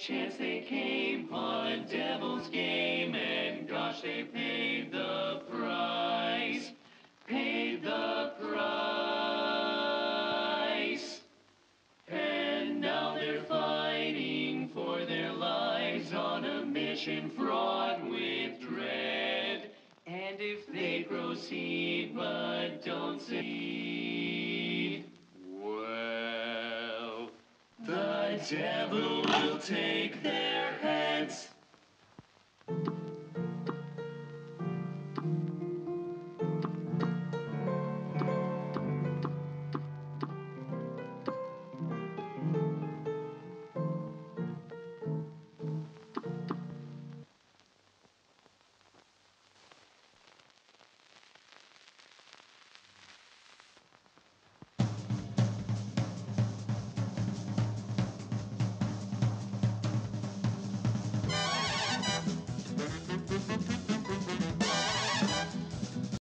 chance they came on a devil's game, and gosh, they paid the price. Paid the price. And now they're fighting for their lives on a mission fraught with dread. And if they proceed but don't succeed, well, the devil will take their heads.